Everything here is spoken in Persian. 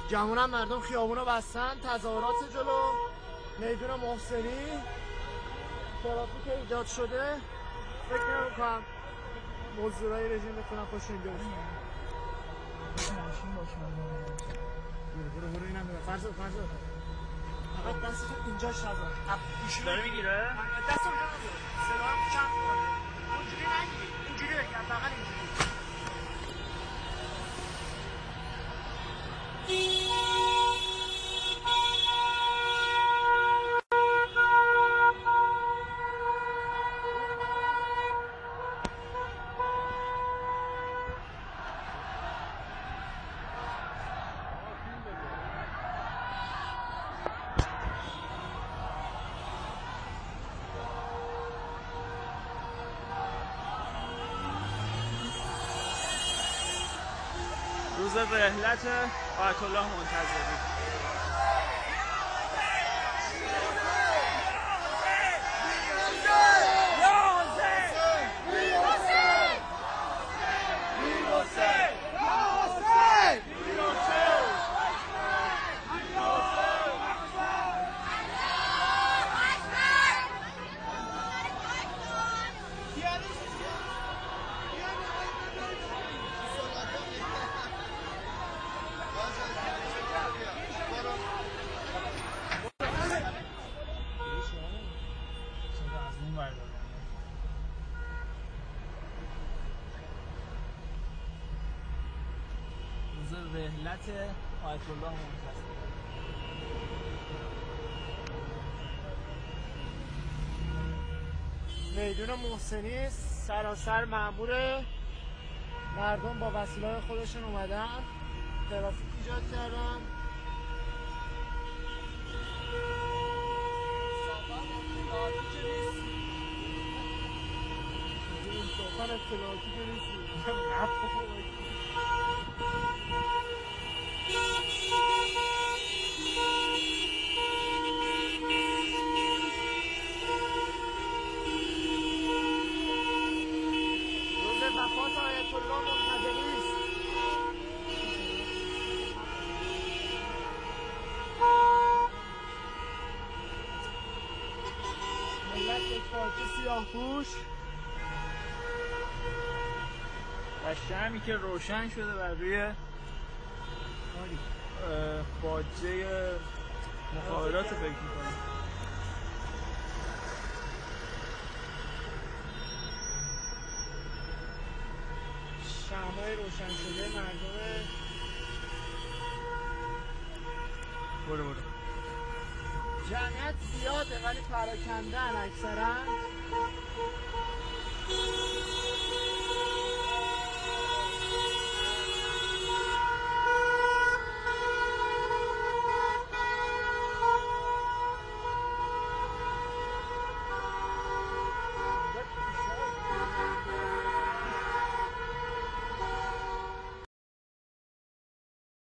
گمونم مردم خیابونو بستن، تظاهرات جلو میدون محسنی ترافیک ایجاد شده. فکر نمی‌کنم مزدورای رژیم بتونن خوش اینجا بشن. ماشین باشه برو اینم برو. فرض فقط دستش اینجا شبا داره میگیره؟ دست اونجا نبود صدا هم کم کنه اونجوری نگیری اینجوری بگم فقط اینجوری روز رحلت آیت الله منتظری. رحلت آیت الله منتظری. میدون محسنی سراسر مأموره. مردم با وسیله‌های خودشون اومدن ترافیک ایجاد کردن. ساختن اطلاعاتی که نیستی وفات آیت الله منتظری است. ملت یک پارچه سیاه‌پوش و شمعی که روشن شده بر روی باجه مخابرات فکر می‌کنم. شمع‌های روشن شده مردم برو جمعیت زیاده ولی پراکندن اکثرا.